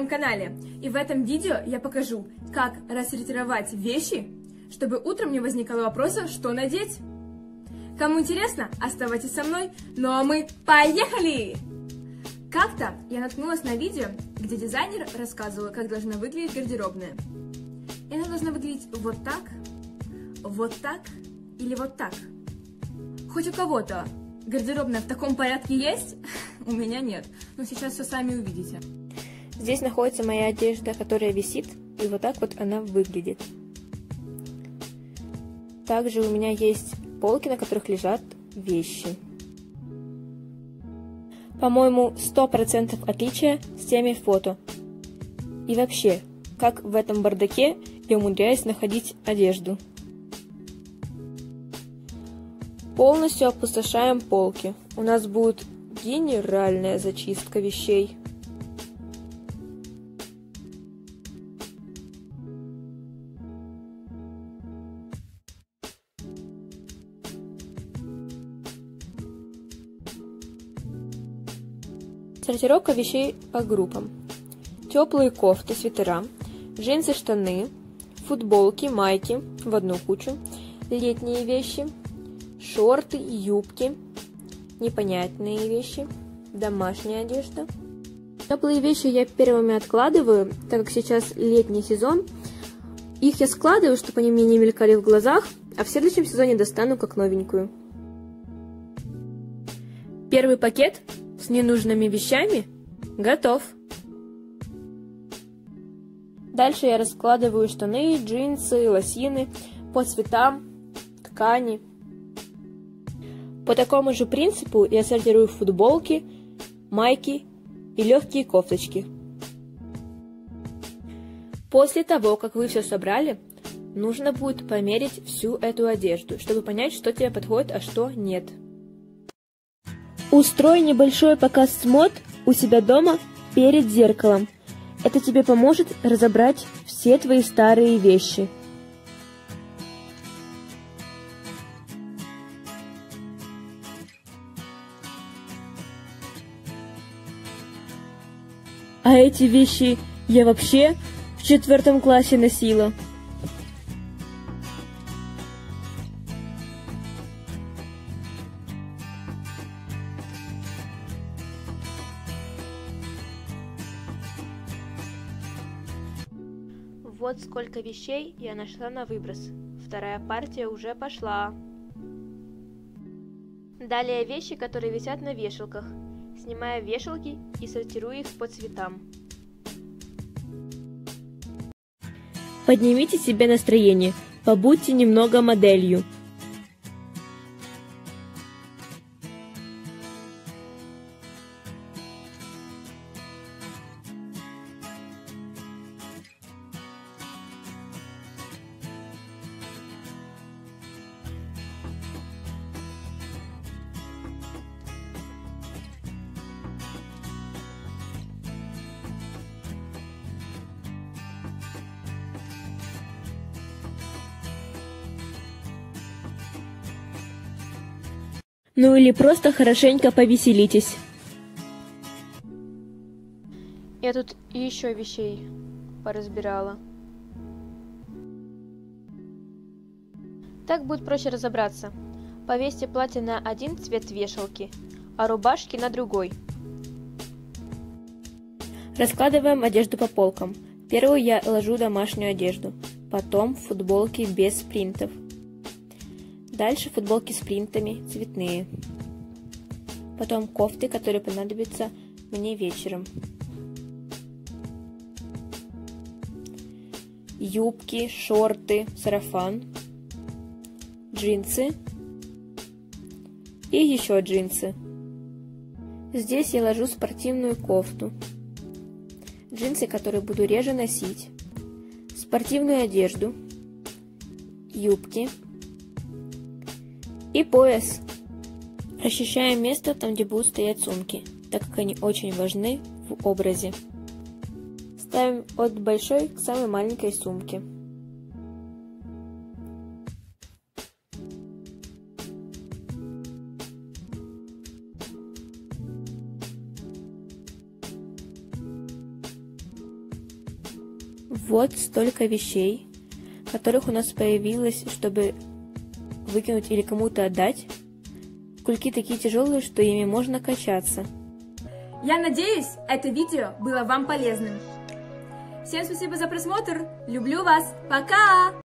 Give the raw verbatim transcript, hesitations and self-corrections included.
канале, и в этом видео я покажу, как рассортировать вещи, чтобы утром не возникало вопроса, что надеть. Кому интересно, оставайтесь со мной, ну а мы поехали! Как-то я наткнулась на видео, где дизайнер рассказывала, как должна выглядеть гардеробная. И она должна выглядеть вот так, вот так или вот так. Хоть у кого-то гардеробная в таком порядке есть, у меня нет, но сейчас все сами увидите. Здесь находится моя одежда, которая висит, и вот так вот она выглядит. Также у меня есть полки, на которых лежат вещи. По-моему, сто процентов отличия с теми фото. И вообще, как в этом бардаке я умудряюсь находить одежду. Полностью опустошаем полки. У нас будет генеральная зачистка вещей. Сортировка вещей по группам. Теплые кофты, свитера, джинсы, штаны, футболки, майки в одну кучу, летние вещи, шорты, юбки, непонятные вещи, домашняя одежда. Теплые вещи я первыми откладываю, так как сейчас летний сезон. Их я складываю, чтобы они мне не мелькали в глазах, а в следующем сезоне достану как новенькую. Первый пакет с ненужными вещами готов. Дальше я раскладываю штаны, джинсы, лосины по цветам, ткани. По такому же принципу я сортирую футболки, майки и легкие кофточки. После того, как вы все собрали, нужно будет померить всю эту одежду, чтобы понять, что тебе подходит, а что нет. Устрой небольшой показ мод у себя дома перед зеркалом. Это тебе поможет разобрать все твои старые вещи. А эти вещи я вообще в четвертом классе носила. Вот сколько вещей я нашла на выброс. Вторая партия уже пошла. Далее вещи, которые висят на вешалках. Снимаю вешалки и сортирую их по цветам. Поднимите себе настроение, побудьте немного моделью. Ну или просто хорошенько повеселитесь. Я тут еще вещей поразбирала. Так будет проще разобраться. Повесьте платье на один цвет вешалки, а рубашки на другой. Раскладываем одежду по полкам. Первую я ложу домашнюю одежду, потом футболки без принтов. Дальше футболки с принтами, цветные. Потом кофты, которые понадобятся мне вечером. Юбки, шорты, сарафан. Джинсы. И еще джинсы. Здесь я ложу спортивную кофту. Джинсы, которые буду реже носить. Спортивную одежду. Юбки. И пояс. Расчищаем место там, где будут стоять сумки, так как они очень важны в образе. Ставим от большой к самой маленькой сумке. Вот столько вещей, которых у нас появилось, чтобы выкинуть или кому-то отдать. Кульки такие тяжелые, что ими можно качаться. Я надеюсь, это видео было вам полезным. Всем спасибо за просмотр. Люблю вас. Пока!